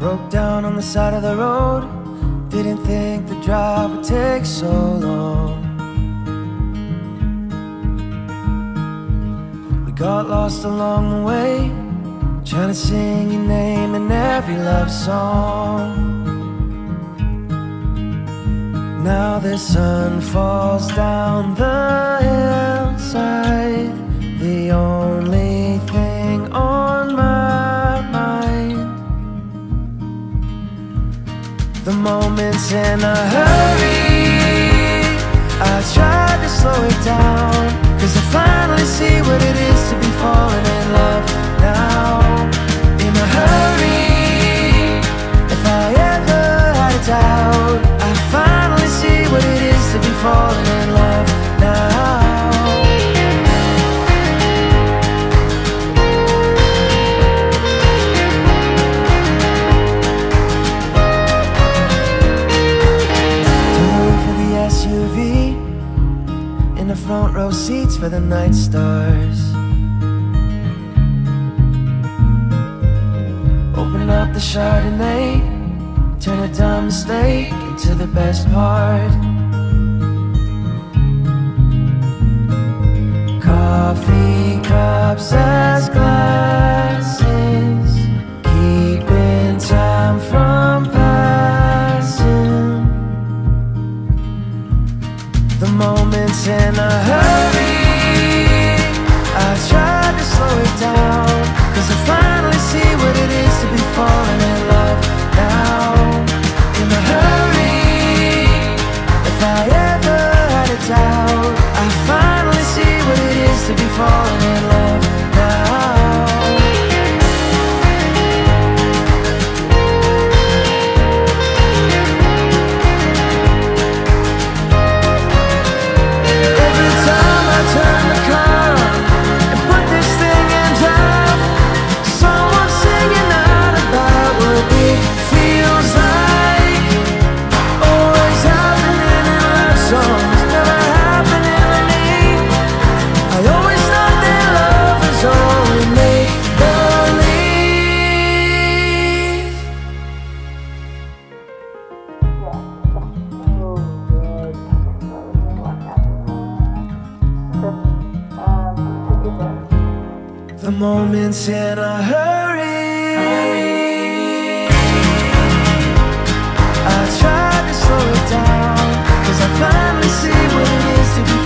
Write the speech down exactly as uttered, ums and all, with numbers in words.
Broke down on the side of the road. Didn't think the drive would take so long. We got lost along the way, trying to sing your name in every love song. Now the sun falls down the hillside, the only thing on my mind. The moment's in a hurry, I tried to slow it down, cause I finally see what it is to be falling in love now. In a hurry, if I ever had a doubt, I finally see what it is to be falling in love now. S U V in the front row seats for the night stars. Open up the Chardonnay, turn a dumb mistake into the best part. Coffee cups as glasses, keeping time from passing. The moment's in a hurry, I tried to slow it down, cause I finally see what it is to be falling in love now. In a hurry, if I ever had a doubt, I finally see what it is to be falling in love now. The moment's in a hurry, I tried to slow it down, cause I finally see what it is to be